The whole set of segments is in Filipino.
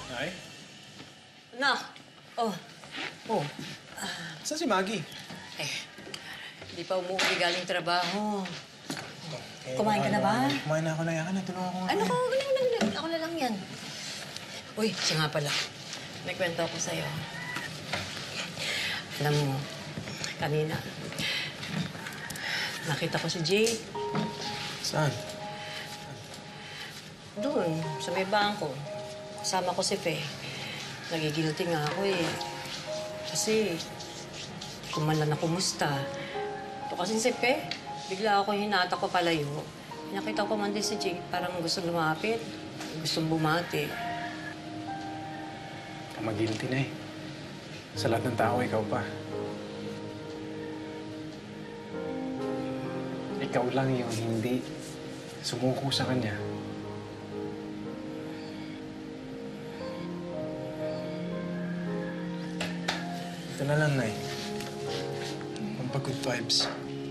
Ay? Anak! Oh. Oh. Saan si Maggie? Hindi pa umuwi galing trabaho. Kumain ka na ba? Kumain na ako na yan. Tulungan ko nga. Ano ko? Ako na lang yan. Uy, siya nga pala. May kwento ako sa'yo. Alam mo, kanina, nakita ko si Jade. Saan? Doon, sa may bangko. Kasama ko si Fe. Nagigilty nga ako eh. Kasi, kung man lang na kumusta. Ito kasi si Fe, bigla ako hinata ko palayo. Nakita ko man din si Jade, parang gusto lumapit. Gustong bumati. Mag-guilty na eh. Sa lahat ng tao, ikaw pa. Ikaw lang yung hindi sumuko sa kanya. Ito na lang, Nay. Pampag-good vibes.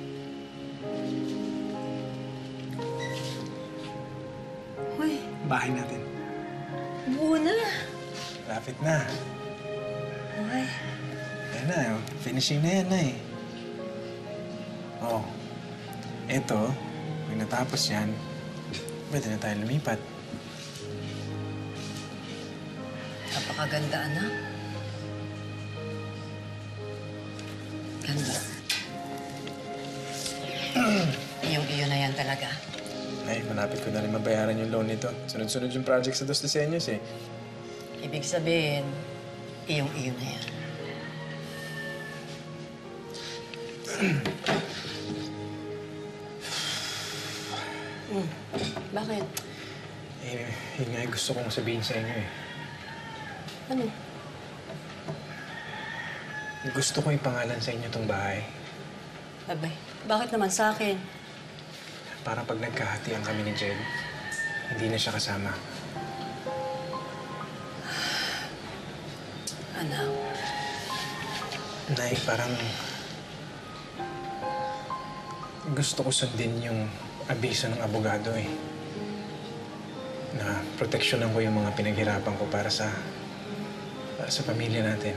Uy, Bahay natin. buo na. Lapit na. Ay, Ayan na, oh. Finishing na yan, Nay. Oh. Eto, pag natapos yan, pwede na tayo lumipat. napakaganda, anak. Ganda. Iyo na yan talaga. Nay, malapit ko na rin mabayaran yung loan nito. Sunod-sunod yung project sa Dos Diseños, eh. Ibig sabihin, iyo na yan. Bakit? Eh, yun nga yung gusto kong sabihin sa inyo, eh. Ano? Gusto ko ipangalan sa inyo tong bahay. Abay, bakit naman sa akin? Para pag nagkahatian kami ni Jade, hindi na siya kasama. Anak. Nay, parang gusto ko sundin yung abiso ng abogado, eh. Na proteksyonan ko yung mga pinaghirapan ko para sa pamilya natin.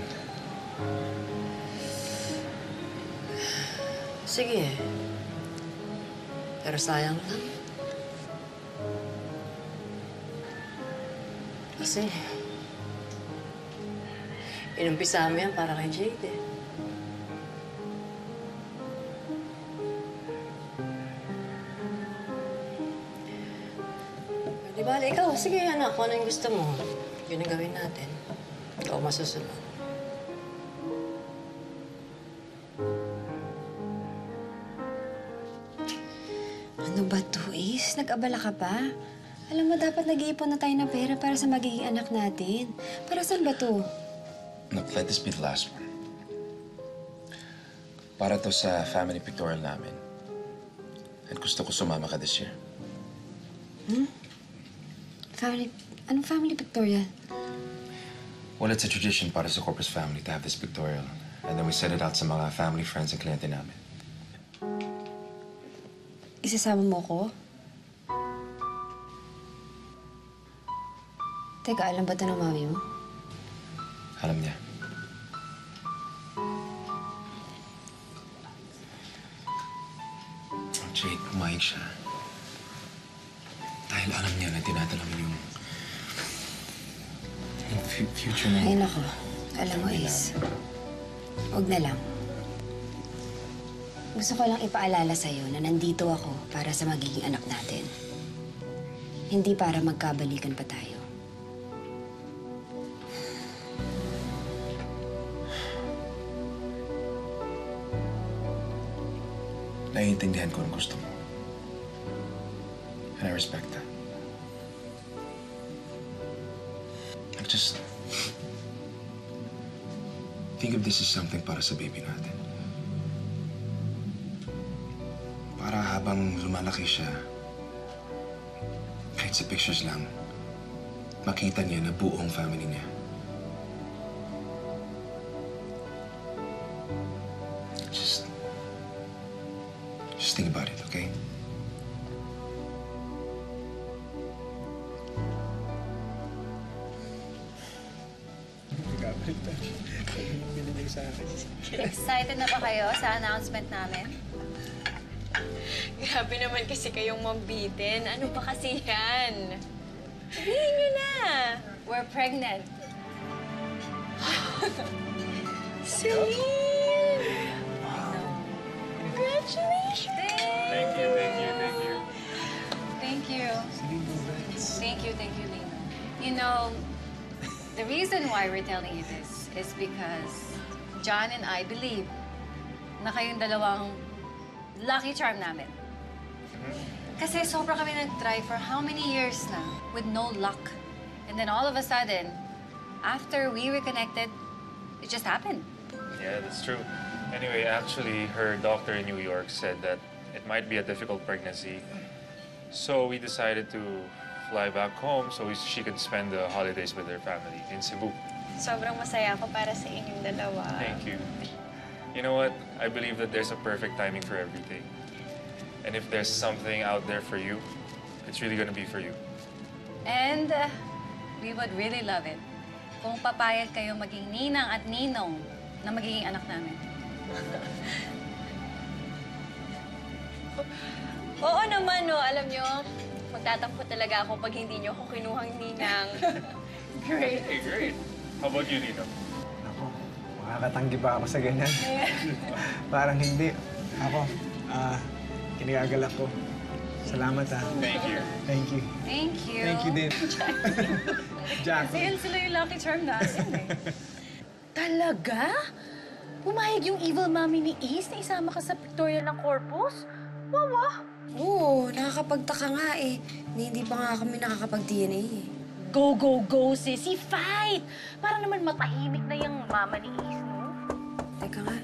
Sige. Pero sayang lang. Kasi, inumpisa mo yan para kay Jade, eh. Di ba, ikaw, sige anak, kung ano yung gusto mo, yun ang gawin natin. Ikaw masusunod. Ano ba to, Is? Nag-abala ka pa? Alam mo, dapat nag-iipon na tayo ng pera para sa magiging anak natin. Para saan ba to? Look, let this be the last one. Para to sa family pictorial namin. At gusto ko sumama ka this year. Anong family pictorial? Well, it's a tradition para sa Corpus family to have this pictorial. And then we set it out sa mga family, friends, and kliyente namin. Isasama mo ko? Teka, alam ba ito ng mami mo? Alam niya. Oh, Jade, pumayag siya. Dahil alam niya na tinatala mo yung future mo. Ay, nako. Alam mo, Is. Huwag na lang. Gusto ko lang ipaalala sa'yo na nandito ako para sa magiging anak natin. Hindi para magkabalikan pa tayo. Naiintindihan ko ang gusto mo. And I respect that. I just think of this as something para sa baby natin. Para habang lumalaki siya, kahit sa pictures lang, makita niya na buong family niya. Just think about it, okay? Binigay sa akin. Excited na ba kayo sa announcement namin? Grabe naman kasi kayong mabitin. Ano ba kasi yan? Sabihin nyo na. We're pregnant. Celine! Congratulations! Thank you, thank you, thank you. Thank you. Celine, congrats. Thank you, Lino. You know, the reason why we're telling you this is because John and I believe na kayong dalawang lucky charm namin. Kasi sobra kami nag-try for how many years na with no luck. And then all of a sudden, after we reconnected, it just happened. Yeah, that's true. Anyway, actually, her doctor in New York said that it might be a difficult pregnancy. So we decided to fly back home so she could spend the holidays with her family in Cebu. Sobrang masaya ako para sa inyong dalawa. Thank you. You know what? I believe that there's a perfect timing for everything. And if there's something out there for you, it's really gonna be for you. And we would really love it kung papayag kayo maging ninang at ninong na magiging anak namin. Oo naman, no. Alam nyo, magtatampo talaga ako pag hindi nyo ako kinuhang ninang. Great. Hey, great. How about you, Lino? Ako, makakatanggi pa ako sa ganyan. Parang hindi. Ako, kinigagalak ko. Salamat, ha. Thank you. Thank you. Thank you. Thank you din. Jacky. Kasi yun sila yung lucky charm natin eh. Talaga? Pumayag yung evil mommy ni Ace na isama ka sa pictorial ng corpus? Wawa! Oo, nakakapagtaka nga eh. Hindi pa nga kami nakakapag-DNA eh. Go, go, go, sissy! Fight! Para naman matahimik na yung mama ni Ace, no? Teka nga.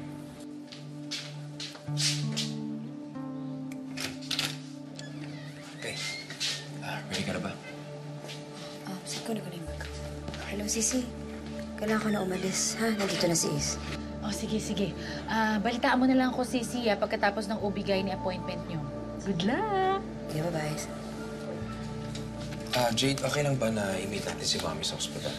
Okay. Ready ka na ba? Sige ko na yung bag. Hello, Sisi. Kailangan ko na umalis, ha? Nandito na si Ace. Oh, sige, sige. Balitaan mo na lang ako, sissy, pagkatapos ng ubigay ni appointment nyo. Good luck! Okay, bye-bye. Jade, okay lang ba na i-meet natin si Mami sa ospital?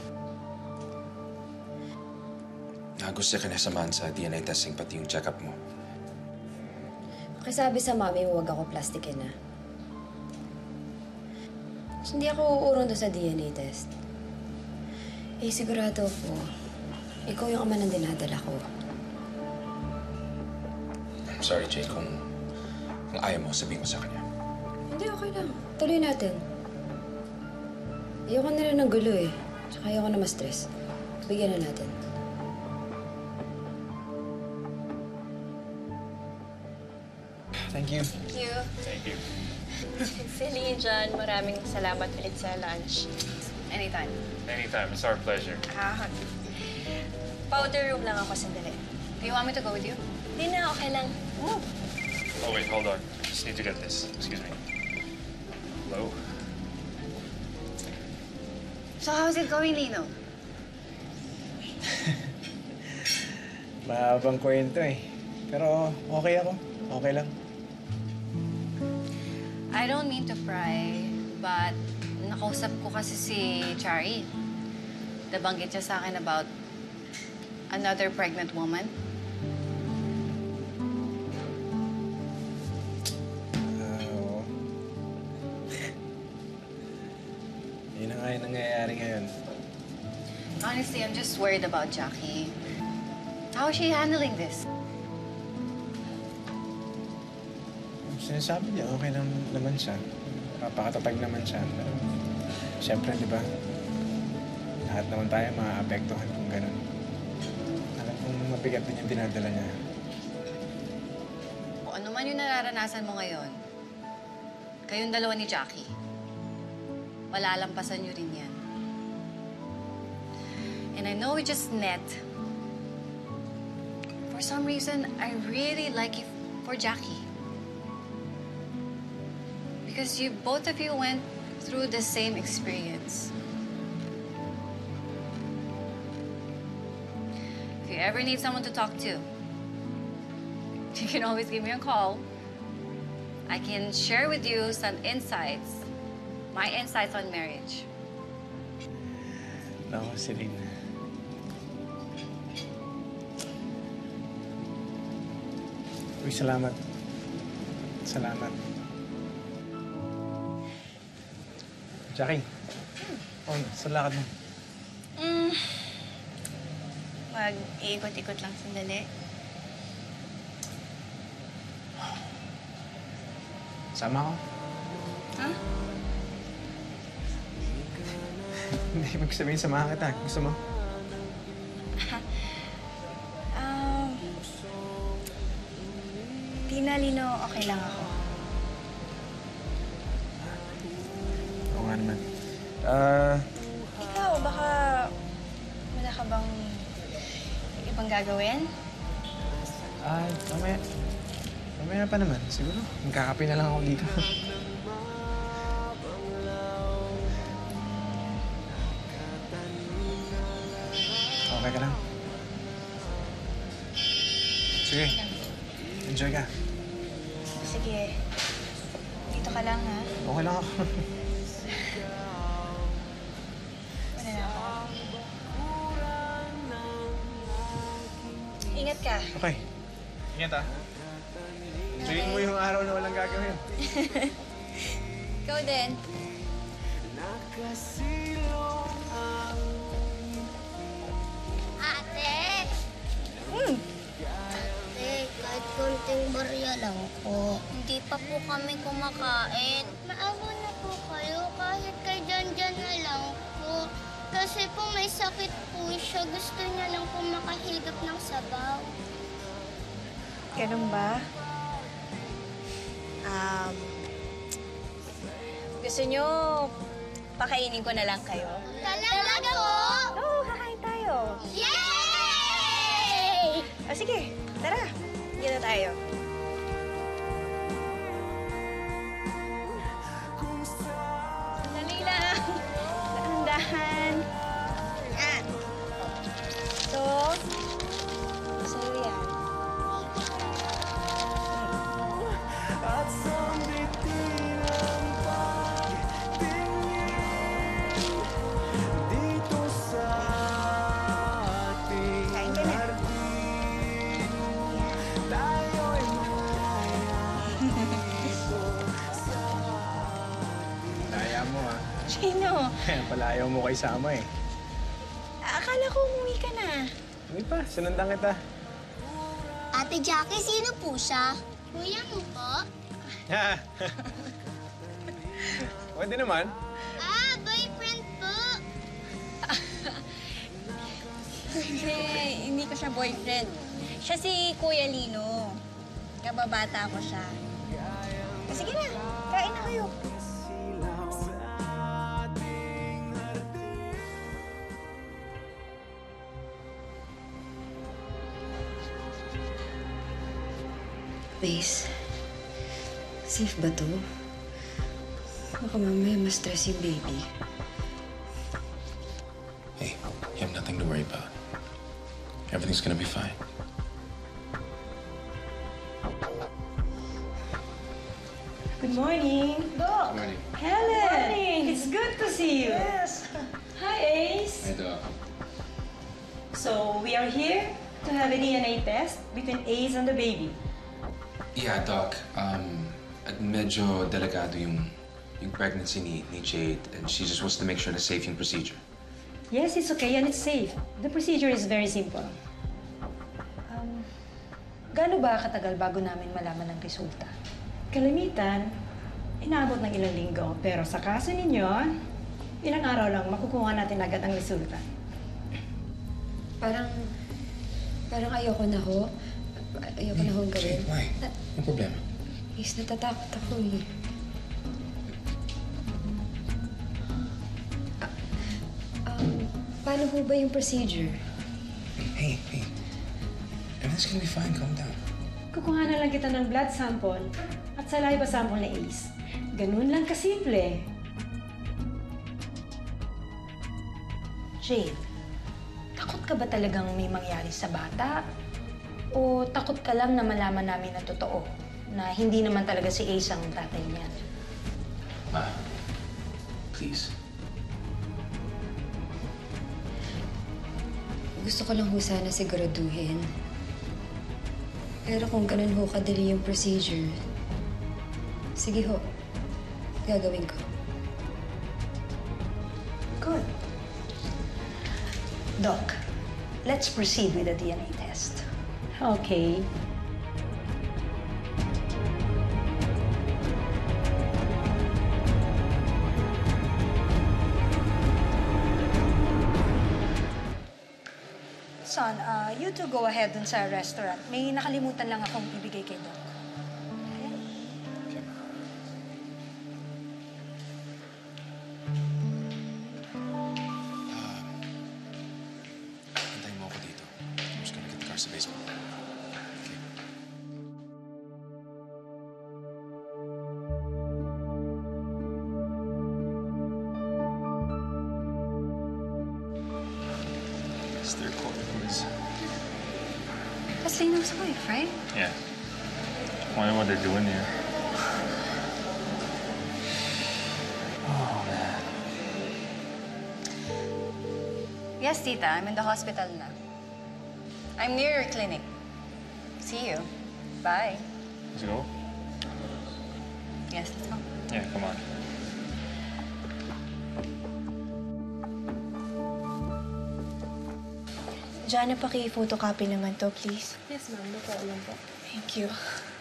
Gusto ka na samahan sa DNA testing pati yung check-up mo. Pakisabi sa mami mo, huwag ako plastikin, ha? Kasi hindi ako uurong doon sa DNA test. Eh, sigurado ako, ikaw yung ama ng dinadala ko. I'm sorry, Jade, kung ayaw mo, sabihin mo sa kanya. Hindi, okay lang. Tuloy natin. Ayoko na rin ng gulo eh. Tsaka ayoko na ma-stress. Bigyan na natin. Thank you. Thank you. Thank you. Celine, John, maraming salamat ulit sa lunch. Anytime. Anytime. It's our pleasure. Powder room lang ako sandali. Do you want me to go with you? Hindi na, okay lang. Oh, wait, hold on. Just need to get this. Excuse me. Hello? So how's it going, Lino? Mahabang kwento eh. Pero okay ako. Okay lang. I don't mean to pry, but nakausap ko kasi si Chari. Nabanggit siya sa akin about another pregnant woman. Oo. Yun na nga yung nangyayari ngayon. Honestly, I'm just worried about Jacky. How is she handling this? Sinasabi niya, okay lang naman siya. Papakatatag naman siya. Pero, siyempre, di ba? Lahat naman tayo maaapektuhan kung ganun. Alam kong mabigat din yung dinadala niya. Kung ano man yung nararanasan mo ngayon, kayong dalawa ni Jacky, malalampasan niyo rin yan. And I know we just met. For some reason, I really like you for Jacky. Because both of you went through the same experience. If you ever need someone to talk to, you can always give me a call. I can share with you some insights, my insights on marriage. Naku, Celine. salamat. Salamat. Jacky. Oh, saan lakad mo? Mag-iikot-ikot lang sandali. Sama ako. Ha? Hindi, ibig sabihin samahan kita. Gusto mo? Tina, Lino, okay lang ako. Oo nga naman. Ikaw, baka wala ka bang ibang gagawin? Mamaya. Mamaya pa naman. Siguro, magkakape na lang ako dito. Okay ka lang? Sige. Enjoy ka. Sige. Dito ka lang, ha? Okay lang ako. Wala na ako. Ingat ka. Okay. Ingat ah. Enjoyin mo yung araw na walang gagawin. Ikaw din. Ate! Ate, kahit konting barya lang po. Hindi pa po kami kumakain. Maawa na po kayo kahit kay Janjan na lang po. Kasi po may sakit po siya. Gusto niya lang po makahigap ng sabaw. Ganun ba? Gusto nyo pakainin ko na lang kayo? Talaga po? Oo, kakain tayo. Yay! Sige, tara. Dito tayo. Dali lang. Dahan-dahan. Ito. Sa'yo yan. Kain ka na. Daya mo ah. Sino? Kaya pala ayaw mo kay Sama eh. Akala ko umuwi ka na. Hindi pa, sinundan kita. Ate Jacky, sino po siya? Kuya mo po? Ha? Pwede naman. Boyfriend po. Hindi ko siya boyfriend. Siya si Kuya Lino. Kababata ko siya. Sige na, kain na kayo. Base, safe ba to? Baka mamaya ma-stress yung baby. Hey, you have nothing to worry about. Everything's gonna be fine. Good morning. Doc. Good morning. Helen. Good morning. It's good to see you. Yes. Hi, Ace. Hi, Doc. So, we are here to have a DNA test between Ace and the baby. Yeah, Doc. Medyo delikado yung pregnancy ni Jade, and she just wants to make sure na safe yung procedure. Yes, it's okay and it's safe. The procedure is very simple. Gaano ba katagal bago namin malaman ang resulta? Kalimitan, inaabot ng ilang linggo. Pero sa kaso ninyo, ilang araw lang makukuha natin agad ang resulta. Parang ayoko na ho. Ayoko na hong gawin. Jade, why? Anong problema? Is, natatakot ako eh. Paano ho ba yung procedure? Hey. Everything's gonna be fine. Calm down. Kukuha na lang kita ng blood sample at saliva sample na Ace. Ganun lang kasimple. Jade, takot ka ba talagang may mangyari sa bata? O takot ka lang na malaman namin ang totoo? Na hindi naman talaga si Ace ang tatay niya? Ma, please. Gusto ko lang ho sana siguraduhin Pero kung ganun ho kadali yung procedure, sige ho, gagawin ko. Good. Doc, let's proceed with the DNA test. Okay. Son, you two go ahead dun sa restaurant. May nakalimutan lang akong ibigay kay Doc. Hintayin mo ako dito. I'm just gonna get the car sa basement. Okay. It's their quarters. That's Lino's wife, right? Yeah. Wonder what they're doing here. Oh, man. Yes, tita. I'm in the hospital na. I'm near your clinic. See you. Bye. Let's go. Yes, let's go. Yeah, come on. Jana, paki-photocopy naman to, please. Yes, ma'am. No problem po. Thank you.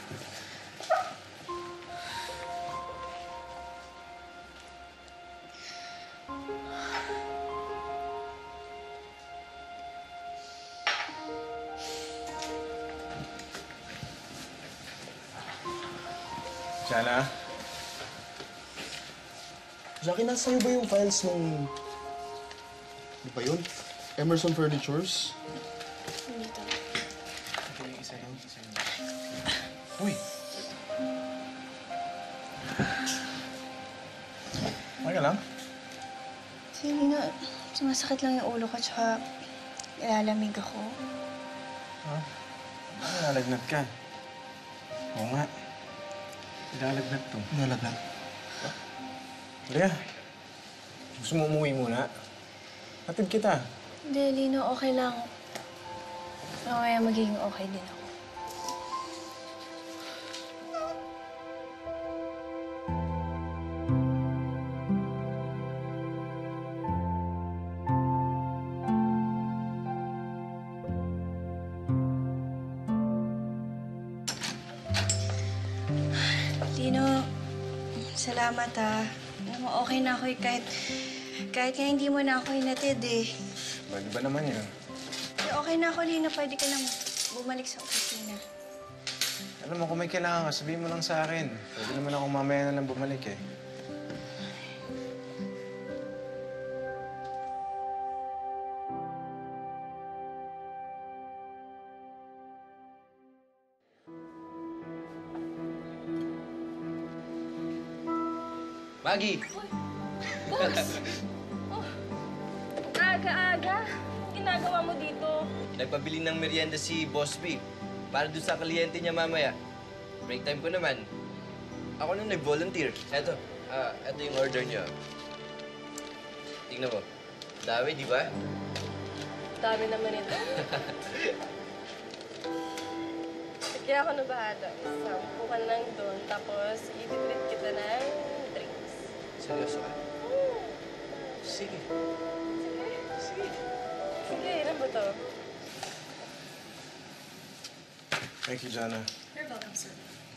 Jana? Jacky, nasa'yo ba yung files nung... Di ba yun? Emerson Furnitures? Dito. Okay, isa lang. Uy! Okay lang? Hindi na, sumasakit lang yung ulo ko, tsaka ilalamig ako. Ha? Nalalagnat ka. Oo nga. Nalalagnat to. Nalagnat. Halika. Gusto mo umuwi muna? Hatid kita. Hindi, Lino, okay lang. Mamaya magiging okay din ako. Lino, salamat ha. Alam mo, okay na ako eh, kahit nga hindi mo na ako hinatid eh. Pwede ba naman yun? Okay na ako, Lino. Pwede ka nang bumalik sa opisina. Alam mo, kung may kailangan ka, sabihin mo lang sa akin. Pwede naman ako mamaya na lang bumalik eh. Maggie! Aga-aga. Ginagawa mo dito? Nagpabili ng merienda si Boss B para doon sa kliyente niya mamaya. Break time ko naman. Ako nung nag-volunteer. Eto yung order niyo. Tingnan mo. Dami, di ba? Dami naman ito. Kaya ako nabahata. Sampu ka lang doon, tapos i-treat kita ng drinks. Seryoso ka? Sige. Sige. Sige, ilan ba to? Thank you, Jana. You're welcome, sir.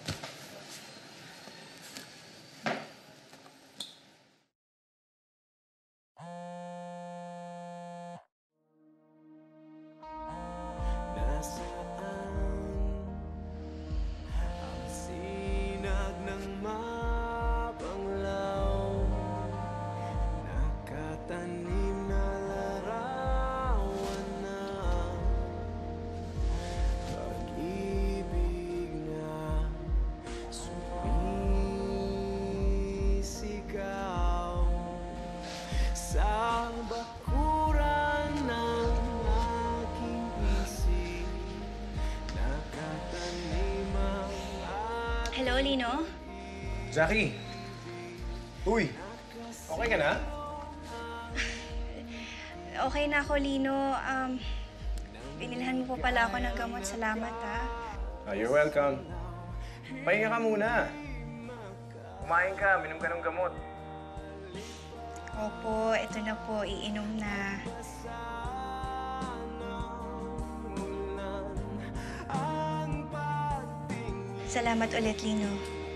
Hello, Lino? Jacky! Uy! Okay ka na? Okay na ako, Lino. Binilhan mo po pala ako ng gamot. Salamat, ha? Oh, you're welcome. Pahinga ka muna. Kumain ka, minom ka ng gamot. Opo, ito na po. Iinom na. Salamat ulit, Lino.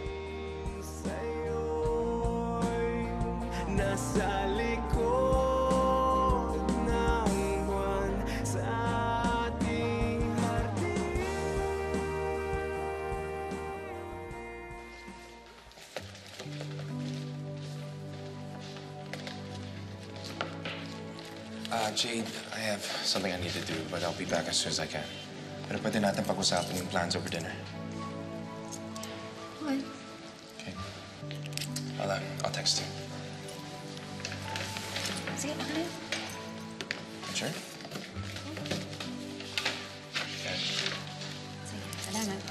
Nasa likod ng buwan sa ating hardin. Jade, I have something I need to do, but I'll be back as soon as I can. Pero pwede natin pag-usapan yung plans over dinner. Okay. Okay. I'll text you. Sige, ako na yun. Sure? Okay. Sige, salamat.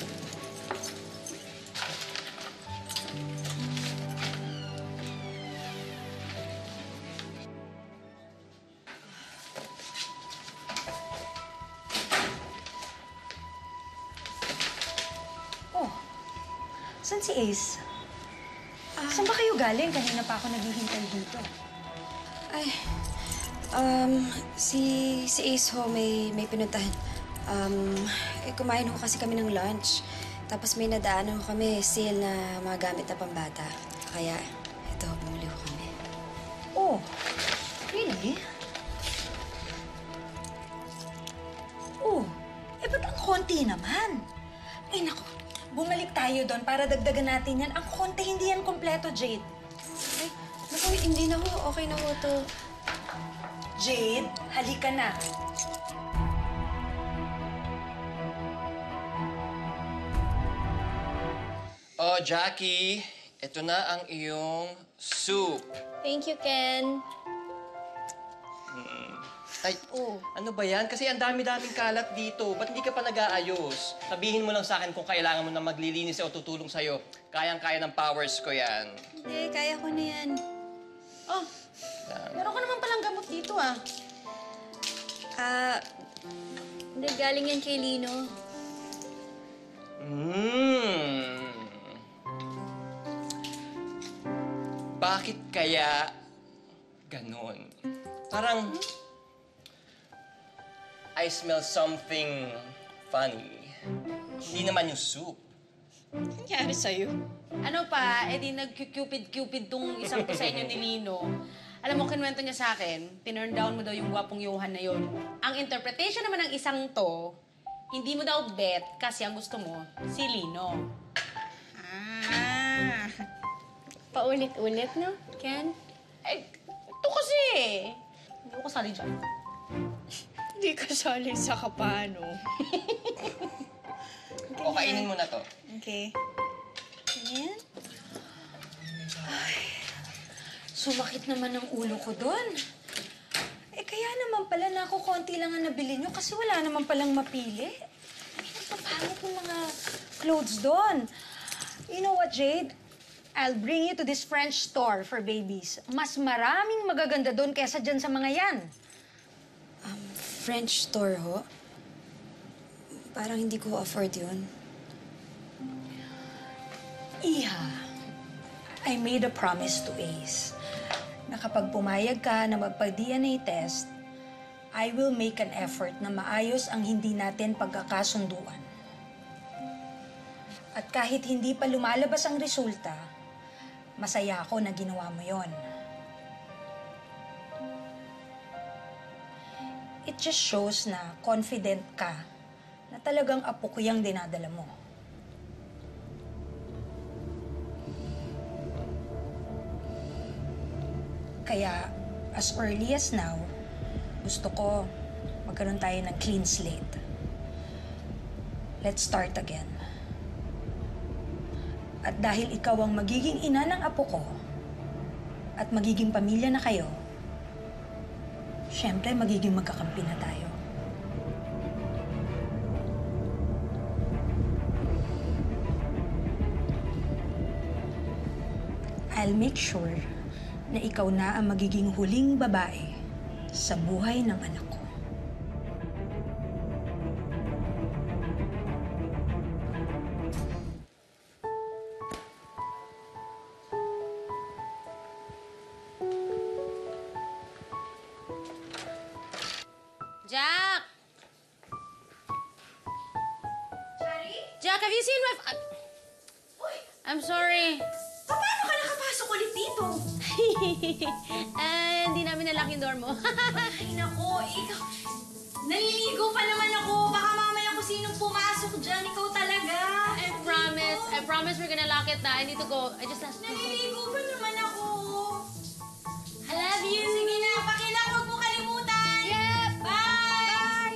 Oh, saan si Ace? Saan ba kayo galing? Kanina pa ako naghihintay dito. Ay, si Ace ho, may pinuntahan. Kumain ho kasi kami ng lunch. Tapos may nadaanan ho kami, sale na mga gamit na pambata. Kaya, ito, bumuli ho kami. Oh, really? Oh, ba't ang konti naman? Ay, naku. Bumalik tayo doon para dagdagan natin yan. Ang konti, hindi yan kompleto, Jade. Ay, naku, hindi na ho. Okay na ho to. Jade, halika na. Oh, Jacky, ito na ang iyong soup. Thank you, Ken. Ay, ano ba yan? Kasi ang dami-daming kalat dito. Ba't hindi ka pa nag-aayos? Sabihin mo lang sa akin kung kailangan mo na maglilinis o tutulong sa'yo. Kayang-kaya ng powers ko yan. Hindi, kaya ko na yan. Oh, meron ka naman palang gamot dito, ah. Hindi, galing yan kay Lino. Bakit kaya ganon? Parang I smell something funny. Hindi naman yung soup. Nangyari sa'yo? Ano pa, di nag-cupid-cupid tong isang to sa inyo ni Lino. Alam mo, kinwento niya sa akin, tinurn down mo daw yung gwapong Johan na yon. Ang interpretation naman ng isang to, hindi mo daw bet kasi ang gusto mo, si Lino. Paulit-ulit, no, Ken? Ito kasi hindi ko kasali dyan. Hindi kasali sa kapano. O, kainin mo na to. Okay. Ayan. Sumakit naman ang ulo ko doon. Kaya naman pala na ako konti lang ang nabili nyo kasi wala naman palang mapili. Napapangit ng mga clothes doon. You know what, Jade? I'll bring you to this French store for babies. Mas maraming magaganda doon kesa dyan sa mga yan. French store ho? Parang hindi ko afford yun. Iha, I made a promise to Ace na kapag pumayag ka na magpa-DNA test, I will make an effort na maayos ang hindi natin pagkakasunduan. At kahit hindi pa lumalabas ang resulta, masaya ako na ginawa mo yon. It just shows na confident ka na talagang apo ko yung dinadala mo. Kaya, as early as now, gusto ko magkaroon tayo ng clean slate. Let's start again. At dahil ikaw ang magiging ina ng apo ko, at magiging pamilya na kayo, syempre magiging magkakampi na tayo. I'll make sure na ikaw na ang magiging huling babae sa buhay ng anak ko. Jack! Jack, have you seen my... I'm sorry. Paano ka nakapasok ulit dito? Hindi namin nalock yung door mo. Ay, nako, ikaw. Naliligo pa naman ako. Baka mamaya kung sinong pumasok dyan, ikaw talaga. I promise we're gonna lock it na. I need to go. I just have to... Naliligo pa naman ako. I love you. Sige na, pakilak. Huwag mo kalimutan. Yep. Bye!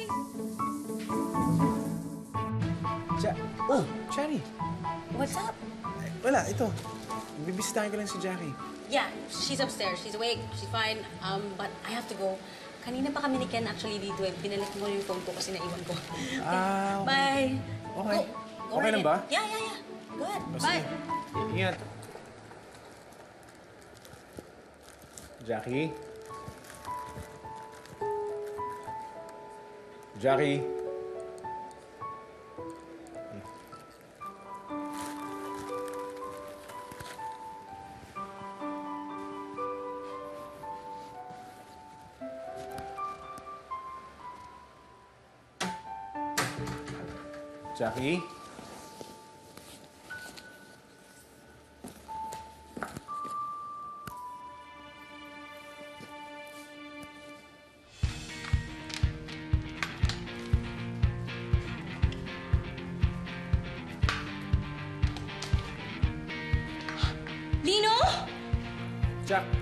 Oh, Cherry. What's up? Wala, ito. Bibisitahin ko lang si Jacky. Yeah, she's upstairs. She's awake. She's fine. But I have to go. Kanina pa kami ni Ken actually dito eh. Pinalik ko yung phone ko kasi naiwan ko. Ah, okay. Bye. Okay. Go Okay right lang in. ba? Yeah. Go ahead. O, Bye. sige. Ingat. Jacky? Jacky? Jacky? Lino? Jack!